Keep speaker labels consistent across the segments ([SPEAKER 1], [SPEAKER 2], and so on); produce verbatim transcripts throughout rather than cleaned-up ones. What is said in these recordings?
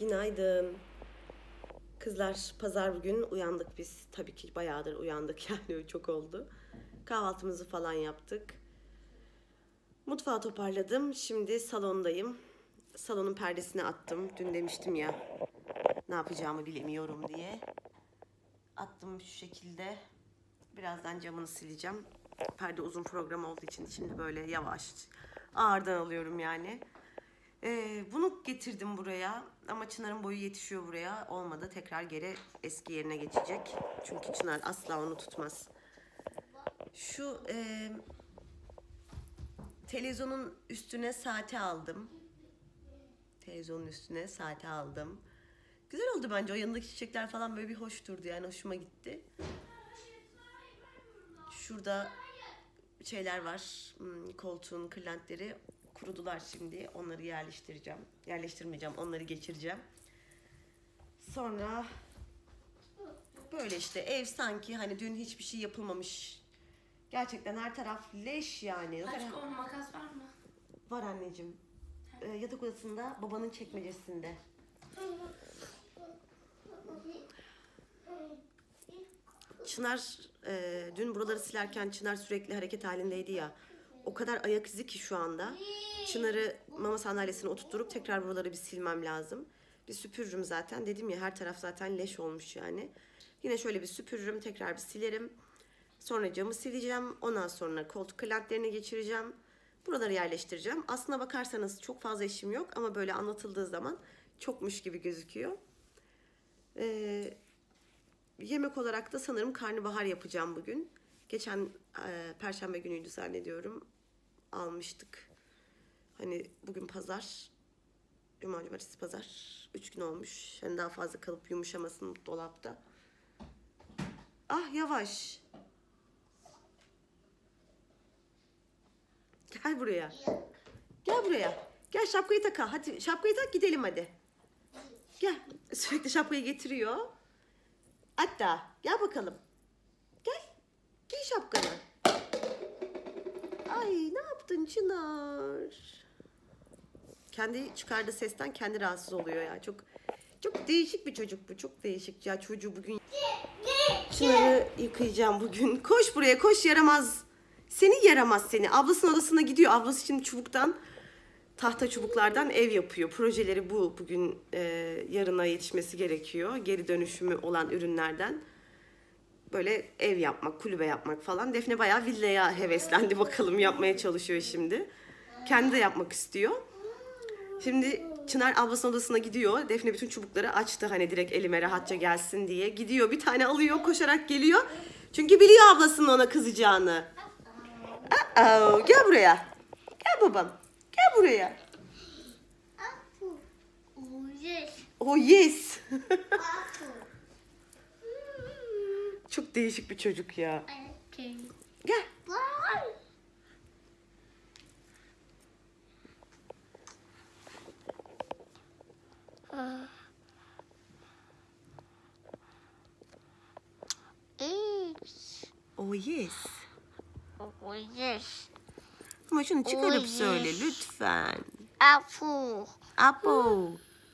[SPEAKER 1] Günaydın. Kızlar, pazar bugün uyandık biz. Tabii ki bayağıdır uyandık yani çok oldu. Kahvaltımızı falan yaptık. Mutfağı toparladım. Şimdi salondayım. Salonun perdesini attım. Dün demiştim ya ne yapacağımı bilemiyorum diye. Attım şu şekilde. Birazdan camını sileceğim. Perde uzun program olduğu için şimdi böyle yavaş ağırdan alıyorum yani. Ee, bunu getirdim buraya ama Çınar'ın boyu yetişiyor buraya. Olmadı, tekrar geri eski yerine geçecek. Çünkü Çınar asla onu tutmaz. Şu e, televizyonun üstüne saati aldım. Televizyonun üstüne saati aldım. Güzel oldu bence. O yanındaki çiçekler falan böyle bir hoş durdu yani, hoşuma gitti. Şurada şeyler var. Koltuğun kırlentleri kurudular şimdi. Onları yerleştireceğim. Yerleştirmeyeceğim. Onları geçireceğim. Sonra böyle işte ev sanki hani dün hiçbir şey yapılmamış. Gerçekten her taraf leş yani.
[SPEAKER 2] Kaç kol makas var mı?
[SPEAKER 1] Var anneciğim. Ee, yatak odasında, babanın çekmecesinde. Çınar e, dün buraları silerken Çınar sürekli hareket halindeydi ya. O kadar ayak izi ki şu anda. Çınar'ı mama sandalyesine oturtturup tekrar buraları bir silmem lazım. Bir süpürürüm zaten. Dedim ya, her taraf zaten leş olmuş yani. Yine şöyle bir süpürürüm, tekrar bir silerim. Sonra camı sileceğim. Ondan sonra koltuk kırlentlerini geçireceğim. Buraları yerleştireceğim. Aslına bakarsanız çok fazla işim yok ama böyle anlatıldığı zaman çokmuş gibi gözüküyor. Ee, yemek olarak da sanırım karnabahar yapacağım bugün. Geçen e, Perşembe günüydü zannediyorum. Almıştık. Hani bugün pazar. Cuma, cumartesi, pazar. Üç gün olmuş. Yani daha fazla kalıp yumuşamasın dolapta. Ah yavaş. Gel buraya. Gel buraya. Gel şapkayı tak. Hadi şapkayı tak, gidelim hadi. Gel. Sürekli şapkayı getiriyor. Hatta gel bakalım. Gel. Giy şapkanı. Ay ne yaptın Çınar? Kendi çıkardığı sesten kendi rahatsız oluyor ya. Çok çok değişik bir çocuk bu. Çok değişik ya, çocuğu bugün. Çınar'ı yıkayacağım bugün. Koş buraya, koş, yaramaz. Seni yaramaz seni. Ablasının odasına gidiyor. Ablası şimdi çubuktan, tahta çubuklardan ev yapıyor. Projeleri bu. Bugün e, yarına yetişmesi gerekiyor. Geri dönüşümü olan ürünlerden. Böyle ev yapmak, kulübe yapmak falan. Defne bayağı villaya heveslendi, bakalım yapmaya çalışıyor şimdi. Kendi de yapmak istiyor. Şimdi Çınar ablasının odasına gidiyor. Defne bütün çubukları açtı hani direkt elime rahatça gelsin diye. Gidiyor, bir tane alıyor, koşarak geliyor. Çünkü biliyor ablasının ona kızacağını. Uh-oh. Gel buraya. Gel babam. Gel buraya. Oh yes. Çok değişik bir çocuk ya. Gel. Oh yes.
[SPEAKER 3] Oh yes.
[SPEAKER 1] Ama şunu çıkarıp
[SPEAKER 3] Oh, yes.
[SPEAKER 1] söyle lütfen.
[SPEAKER 3] Apple.
[SPEAKER 1] Apple.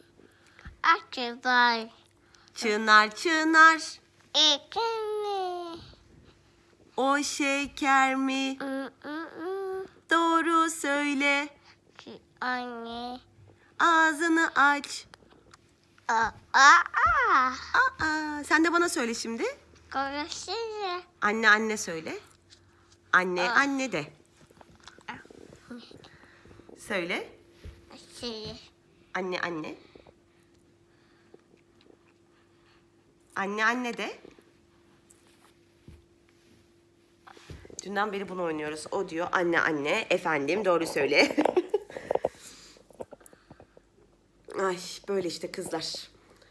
[SPEAKER 3] Akçay.
[SPEAKER 1] Çınar çınar.
[SPEAKER 3] Ekene.
[SPEAKER 1] O şeker mi? Doğru söyle.
[SPEAKER 3] Anne.
[SPEAKER 1] Ağzını aç.
[SPEAKER 3] Aa, aa.
[SPEAKER 1] Aa, sen de bana söyle şimdi.
[SPEAKER 3] Konuşsana.
[SPEAKER 1] Anne anne söyle. Anne
[SPEAKER 3] Aa.
[SPEAKER 1] anne de. Söyle.
[SPEAKER 3] Şey.
[SPEAKER 1] Anne anne. Anne anne de. Dünden beri bunu oynuyoruz. O diyor anne anne. Efendim doğru söyle. Ay böyle işte kızlar.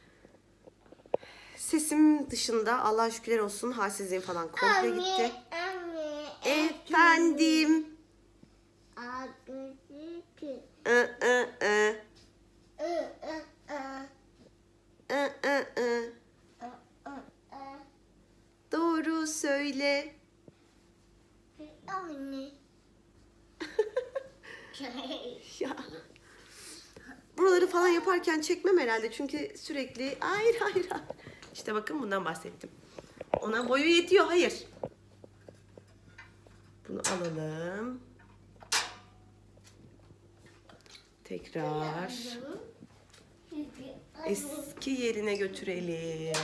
[SPEAKER 1] Sesim dışında Allah'a şükürler olsun halsizliğim falan komple gitti.
[SPEAKER 3] Anne.
[SPEAKER 1] Efendim.
[SPEAKER 3] Anne.
[SPEAKER 1] I ı ı.
[SPEAKER 3] I ı ı.
[SPEAKER 1] I ı ı.
[SPEAKER 3] I ı ı.
[SPEAKER 1] Doğru söyle.
[SPEAKER 3] Anne.
[SPEAKER 1] Ya. Buraları falan falan yaparken çekmem herhalde. Çünkü sürekli hayır hayır hayır. İşte bakın bundan bahsettim. Ona boyu yetiyor. Hayır. Bunu alalım. Tekrar eski yerine götürelim.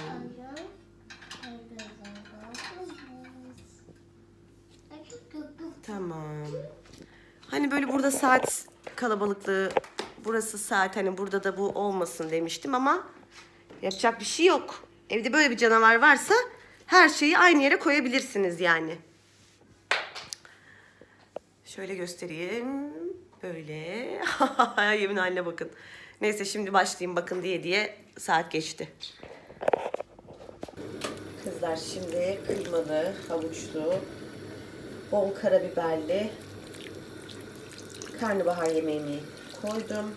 [SPEAKER 1] Tamam. Hani böyle burada saat kalabalıklığı, burası saat, hani burada da bu olmasın demiştim ama yapacak bir şey yok. Evde böyle bir canavar varsa her şeyi aynı yere koyabilirsiniz yani. Şöyle göstereyim. Böyle. Yemin haline bakın. Neyse şimdi başlayayım bakın diye diye saat geçti. Kızlar şimdi kıymalı, havuçlu, bol karabiberli karnabahar yemeğimi koydum.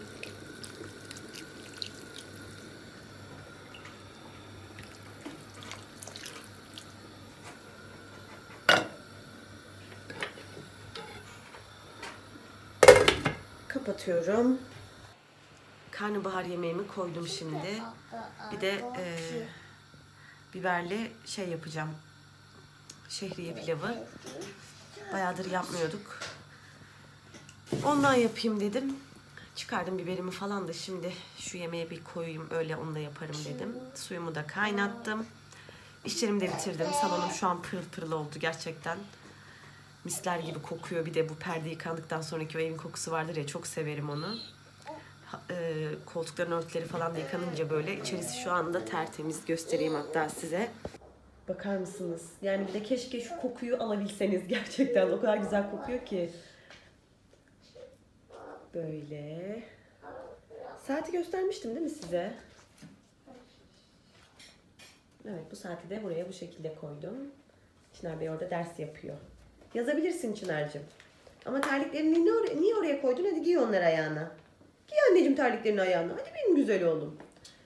[SPEAKER 1] Kapatıyorum. Karnabahar yemeğimi koydum şimdi. Bir de e, biberli şey yapacağım. Şehriye pilavı. Bayağıdır yapmıyorduk. Ondan yapayım dedim. Çıkardım biberimi falan da şimdi şu yemeğe bir koyayım, öyle onu da yaparım dedim. Suyumu da kaynattım. İşlerimi de bitirdim. Salonum şu an pırıl pırıl oldu gerçekten. Misler gibi kokuyor. Bir de bu perde yıkandıktan sonraki o evin kokusu vardır ya, çok severim onu. E, koltukların örtüleri falan da yıkanınca böyle içerisi şu anda tertemiz, göstereyim hatta size. Bakar mısınız? Yani bir de keşke şu kokuyu alabilseniz gerçekten. O kadar güzel kokuyor ki. Böyle. Saati göstermiştim değil mi size? Evet, bu saati de buraya bu şekilde koydum. Çınar Bey orada ders yapıyor. Yazabilirsin Çınar'cığım. Ama terliklerini niye oraya, niye oraya koydun? Hadi giy onları ayağına. Giy anneciğim terliklerini ayağına. Hadi benim güzel oğlum.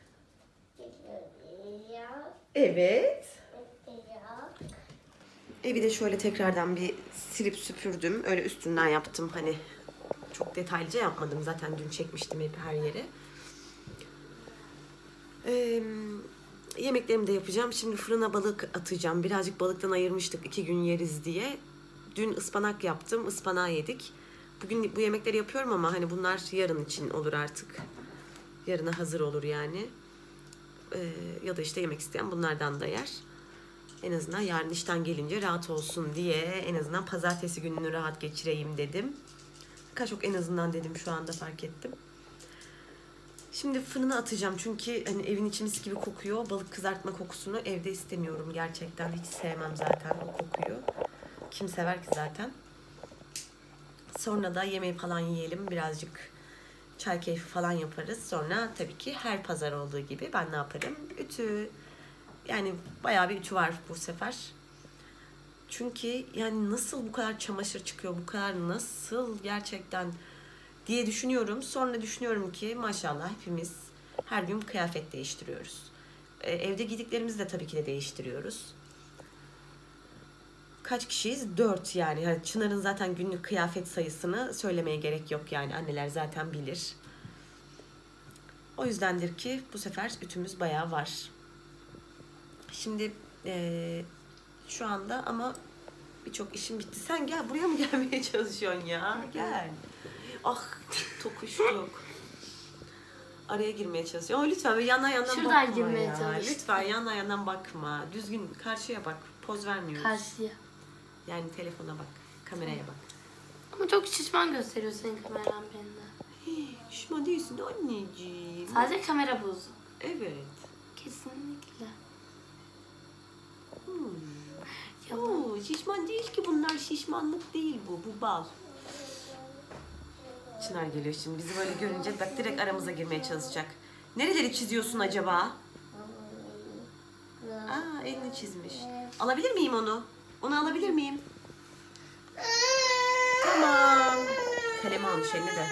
[SPEAKER 1] Evet. Evi de şöyle tekrardan bir silip süpürdüm. Öyle üstünden yaptım. Hani çok detaylıca yapmadım. Zaten dün çekmiştim hep her yeri. Ee, yemeklerimi de yapacağım. Şimdi fırına balık atacağım. Birazcık balıktan ayırmıştık iki gün yeriz diye. Dün ıspanak yaptım. Ispanağı yedik. Bugün bu yemekleri yapıyorum ama hani bunlar yarın için olur artık. Yarına hazır olur yani. Ee, ya da işte yemek isteyen bunlardan da yer. En azından yarın işten gelince rahat olsun diye, en azından pazartesi gününü rahat geçireyim dedim. Kaç çok en azından dedim, şu anda fark ettim. Şimdi fırına atacağım çünkü hani evin içi mis gibi kokuyor. Balık kızartma kokusunu evde istemiyorum gerçekten. Hiç sevmem zaten o kokuyu. Kim sever ki zaten. Sonra da yemeği falan yiyelim. Birazcık çay keyfi falan yaparız. Sonra tabii ki her pazar olduğu gibi ben ne yaparım? Ütü. Yani bayağı bir ütü var bu sefer. Çünkü yani nasıl bu kadar çamaşır çıkıyor, bu kadar nasıl gerçekten diye düşünüyorum. Sonra düşünüyorum ki maşallah hepimiz her gün kıyafet değiştiriyoruz. Ee, evde giydiklerimizi de tabii ki de değiştiriyoruz. Kaç kişiyiz? Dört yani. yani. Çınar'ın zaten günlük kıyafet sayısını söylemeye gerek yok yani. Anneler zaten bilir. O yüzdendir ki bu sefer ütümüz bayağı var. Şimdi e, şu anda ama birçok işim bitti. Sen gel, buraya mı gelmeye çalışıyorsun ya? Gel. Ah, tokuştuk. Araya girmeye çalışıyor. Ama lütfen böyle yandan yandan
[SPEAKER 2] Şuradan
[SPEAKER 1] bakma
[SPEAKER 2] girmeye
[SPEAKER 1] ya.
[SPEAKER 2] çalış.
[SPEAKER 1] Lütfen yandan yandan bakma. Düzgün karşıya bak. Poz vermiyoruz.
[SPEAKER 2] Karşıya.
[SPEAKER 1] Yani telefona bak. Kameraya bak.
[SPEAKER 2] Ama çok şişman gösteriyor senin kameran bende.
[SPEAKER 1] Şişman değilsin anneciğim.
[SPEAKER 2] Sadece kamera bozuk.
[SPEAKER 1] Evet.
[SPEAKER 2] Kesinlikle.
[SPEAKER 1] Hmm.
[SPEAKER 2] Yalan.
[SPEAKER 1] Oo, şişman değil ki bunlar. Şişmanlık değil bu. Bu bal. Çınar geliyor şimdi. Bizi böyle görünce bak direkt aramıza girmeye çalışacak. Nereleri çiziyorsun acaba? Aa, elini çizmiş. Alabilir miyim onu? Onu alabilir miyim? Tamam. Kalemi almış eline de.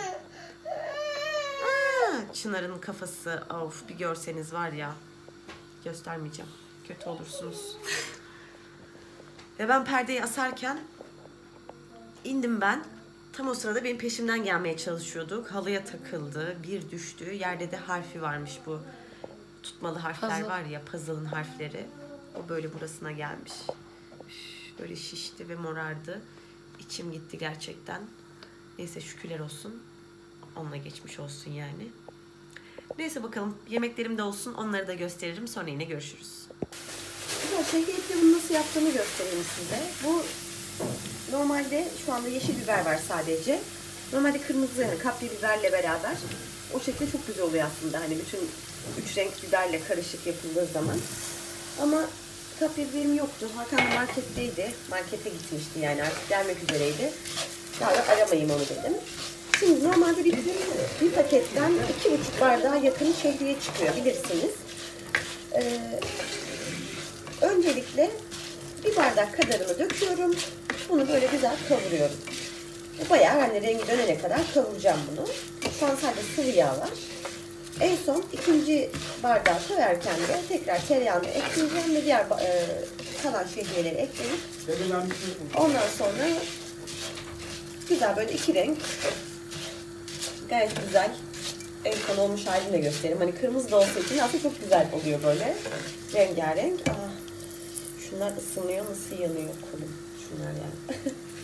[SPEAKER 1] Aa, Çınar'ın kafası. Of, bir görseniz var ya. Göstermeyeceğim. Kötü olursunuz. Ve ben perdeyi asarken indim ben. Tam o sırada benim peşimden gelmeye çalışıyorduk. Halıya takıldı. Bir düştü. Yerde de harfi varmış bu. Tutmalı harfler
[SPEAKER 2] Puzzle.
[SPEAKER 1] var ya, puzzle'ın harfleri. O böyle burasına gelmiş. Üf, böyle şişti ve morardı. İçim gitti gerçekten. Neyse şükürler olsun. Onunla geçmiş olsun yani. Neyse bakalım yemeklerim de olsun. Onları da gösteririm. Sonra yine görüşürüz. Şehriye pilavını nasıl yaptığımı göstereyim size. Bu normalde şu anda yeşil biber var sadece. Normalde kırmızı yani kapya biberle beraber o şekilde çok güzel oluyor aslında. Hani bütün üç renk biberle karışık yapıldığı zaman. Ama kapya biberim yoktu. Hakan marketteydi. Markete gitmişti yani artık gelmek üzereydi. Daha da aramayayım onu dedim. Şimdi normalde bir, bir paketten iki buçuk bardağa yakın şehriye çıkıyor bilirsiniz. Ee, öncelikle bir bardak kadarını döküyorum. Bunu böyle güzel kavuruyorum. Bayağı hani rengi dönene kadar kavuracağım bunu. Şu an sadece sıvı yağ var. En son ikinci bardağı koyarken de tekrar tereyağını ekleyeceğim ve diğer e, kalan şehriyeleri ekleyip ondan sonra güzel böyle iki renk gayet güzel en son olmuş halini de göstereyim. Hani kırmızı da olsa için aslında çok güzel oluyor böyle rengarenk. Ah, şunlar ısınıyor nasıl yanıyor kolum şunlar yani.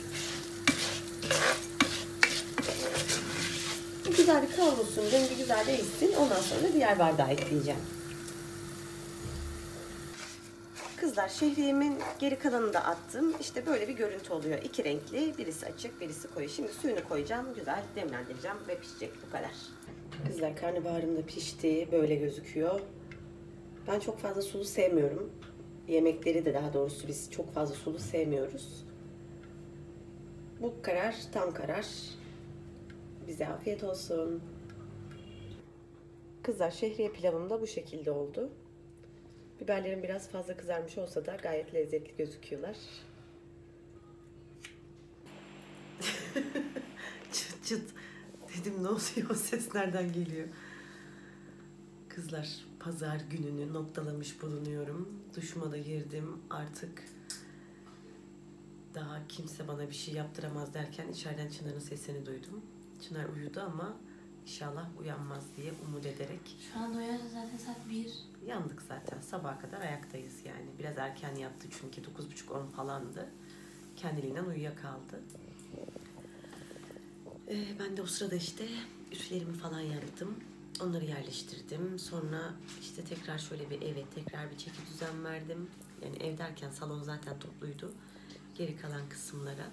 [SPEAKER 1] Güzel bir kavrulsun, rengi güzel değişsin. Ondan sonra diğer bardağı ekleyeceğim. Kızlar şehriyemin geri kalanını da attım. İşte böyle bir görüntü oluyor. İki renkli, birisi açık, birisi koyu. Şimdi suyunu koyacağım, güzel demlendireceğim ve pişecek bu kadar. Kızlar karnabaharım da pişti, böyle gözüküyor. Ben çok fazla sulu sevmiyorum. Yemekleri de daha doğrusu biz çok fazla sulu sevmiyoruz. Bu karar, tam karar. Bize afiyet olsun. Kızlar şehriye pilavım da bu şekilde oldu. Biberlerim biraz fazla kızarmış olsa da gayet lezzetli gözüküyorlar. Çıt çıt. Dedim ne oluyor? O ses nereden geliyor? Kızlar pazar gününü noktalamış bulunuyorum. Duşuma da girdim. Artık daha kimse bana bir şey yaptıramaz derken içeriden Çınar'ın sesini duydum. Çınar uyudu ama inşallah uyanmaz diye umut ederek.
[SPEAKER 2] Şu anda uyanınca zaten saat bir.
[SPEAKER 1] Yandık zaten. Sabaha kadar ayaktayız yani. Biraz erken yattı çünkü dokuz buçuk on falandı. Kendiliğinden uyuyakaldı. Ee, ben de o sırada işte ütülerimi falan yaptım. Onları yerleştirdim. Sonra işte tekrar şöyle bir eve tekrar bir çeki düzen verdim. Yani ev derken salon zaten topluydu. Geri kalan kısımlara.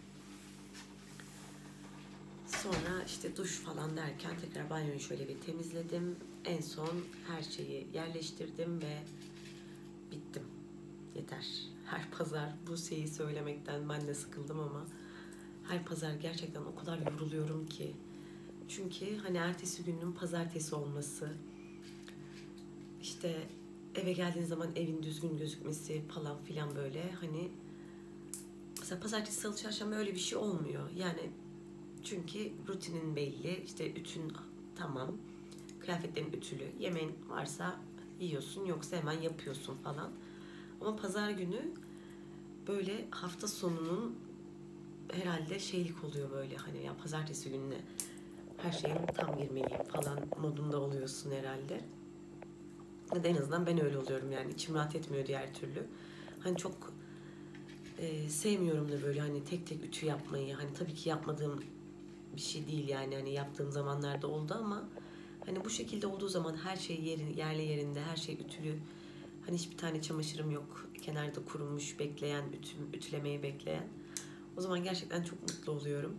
[SPEAKER 1] Sonra işte duş falan derken tekrar banyoyu şöyle bir temizledim. En son her şeyi yerleştirdim ve bittim. Yeter. Her pazar bu şeyi söylemekten ben de sıkıldım ama her pazar gerçekten o kadar yoruluyorum ki. Çünkü hani ertesi günün pazartesi olması, işte eve geldiğin zaman evin düzgün gözükmesi falan filan böyle hani mesela pazartesi, salı, çarşamba öyle bir şey olmuyor. Yani çünkü rutinin belli, işte ütün tamam, kıyafetlerin ütülü, yemeğin varsa yiyorsun yoksa hemen yapıyorsun falan. Ama pazar günü böyle hafta sonunun herhalde şeylik oluyor böyle hani ya pazartesi gününe her şeyin tam girmeliyim falan modunda oluyorsun herhalde. Ya da en azından ben öyle oluyorum yani içim rahat etmiyor diğer türlü. Hani çok e, sevmiyorum da böyle hani tek tek ütü yapmayı. Hani tabii ki yapmadığım bir şey değil yani hani yaptığım zamanlarda oldu ama hani bu şekilde olduğu zaman her şey yerin, yerli yerinde, her şey ütülü. Hani hiçbir tane çamaşırım yok. Kenarda kurumuş, bekleyen, ütüm, ütülemeyi bekleyen. O zaman gerçekten çok mutlu oluyorum.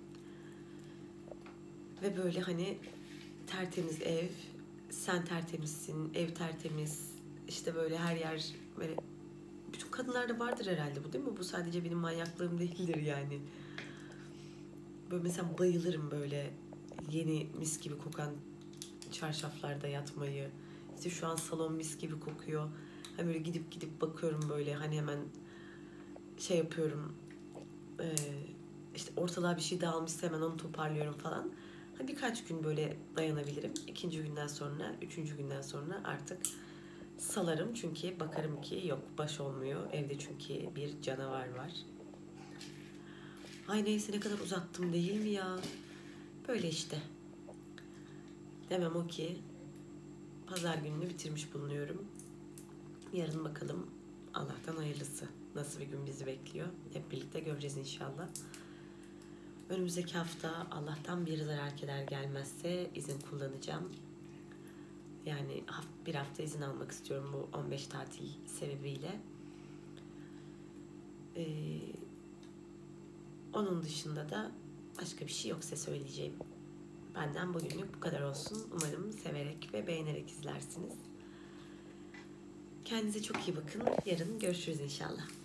[SPEAKER 1] Ve böyle hani tertemiz ev, sen tertemizsin, ev tertemiz. İşte böyle her yer böyle bütün kadınlarda vardır herhalde bu değil mi? Bu sadece benim manyaklığım değildir yani. Böyle mesela bayılırım böyle yeni mis gibi kokan çarşaflarda yatmayı. İşte şu an salon mis gibi kokuyor. Hani böyle gidip gidip bakıyorum böyle hani hemen şey yapıyorum. Ee, işte ortalığa bir şey dağılmışsa hemen onu toparlıyorum falan. Hani birkaç gün böyle dayanabilirim. İkinci günden sonra, üçüncü günden sonra artık salarım. Çünkü bakarım ki yok baş olmuyor. Evde çünkü bir canavar var. Ay neyse, ne kadar uzattım değil mi ya? Böyle işte. Demem o ki pazar gününü bitirmiş bulunuyorum. Yarın bakalım, Allah'tan hayırlısı. Nasıl bir gün bizi bekliyor? Hep birlikte göreceğiz inşallah. Önümüzdeki hafta Allah'tan bir zarar keder gelmezse izin kullanacağım. Yani bir hafta izin almak istiyorum bu on beş tatil sebebiyle. Ee, onun dışında da başka bir şey yoksa söyleyeceğim. Benden bugünlük bu kadar olsun. Umarım severek ve beğenerek izlersiniz. Kendinize çok iyi bakın. Yarın görüşürüz inşallah.